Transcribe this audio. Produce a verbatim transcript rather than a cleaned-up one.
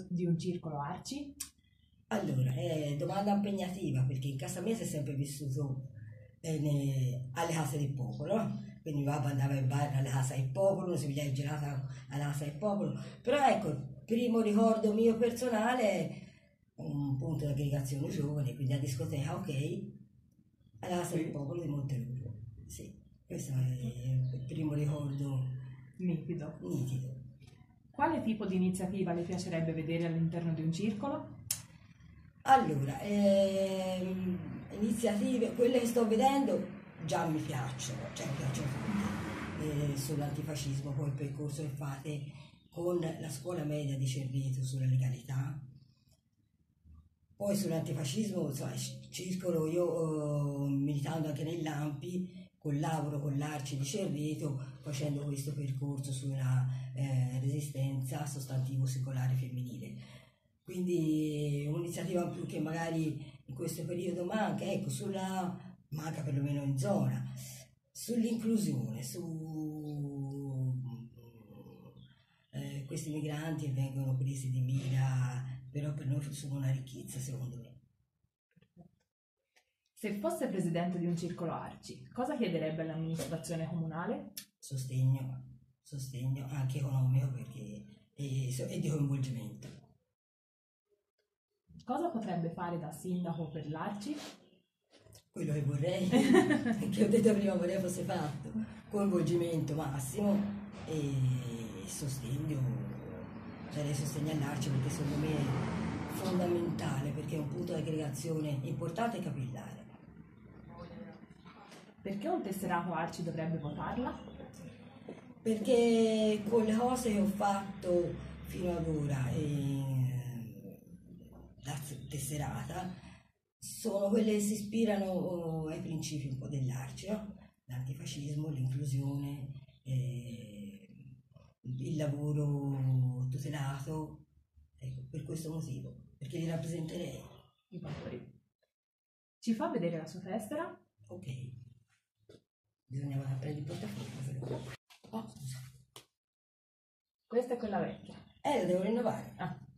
di un circolo Arci? Allora, è domanda impegnativa perché in casa mia si è sempre vissuto eh, ne- alle case del popolo, no? Quindi mio papà andava in bar alle case del popolo, si pigliava il gelato alla casa del popolo, però ecco, il primo ricordo mio personale è un punto di aggregazione giovane, quindi a discoteca, ok, alla casa del popolo di Montelupo, sì, questo è il primo ricordo Nitido. nitido. Quale tipo di iniziativa le piacerebbe vedere all'interno di un circolo? Allora, ehm, iniziative, quelle che sto vedendo già mi piacciono, cioè mi piacciono tutte, eh, sull'antifascismo, poi il percorso che fate con la scuola media di Cerreto sulla legalità, poi sull'antifascismo, insomma, circolo io eh, militando anche nell'Ampi, collaboro con l'Arci di Cerreto facendo questo percorso sulla eh, resistenza sostantivo singolare femminile. Quindi un'iniziativa in più che magari in questo periodo manca, ecco, sulla, manca perlomeno in zona, sull'inclusione, su eh, questi migranti che vengono presi di mira, però per noi sono una ricchezza secondo me. Se fosse presidente di un circolo Arci, cosa chiederebbe all'amministrazione comunale? Sostegno, sostegno anche economico perché, e, e di coinvolgimento. Cosa potrebbe fare da sindaco per l'Arci? Quello che vorrei, che ho detto prima vorrei fosse fatto, coinvolgimento massimo e sostegno, darei sostegno all'Arci perché secondo me è fondamentale perché è un punto di aggregazione importante e capillare. Perché un tesserato Arci dovrebbe votarla? Perché con le cose che ho fatto fino ad ora e la tesserata sono quelle che si ispirano ai principi un po' dell'Arci, no? L'antifascismo, l'inclusione, eh, il lavoro tutelato, ecco, per questo motivo, perché li rappresenterei. I valori. Ci fa vedere la sua tessera? Ok, bisognava prendere il portafoglio. Oh, scusa. Questa è quella vecchia. Eh, lo devo rinnovare. Ah.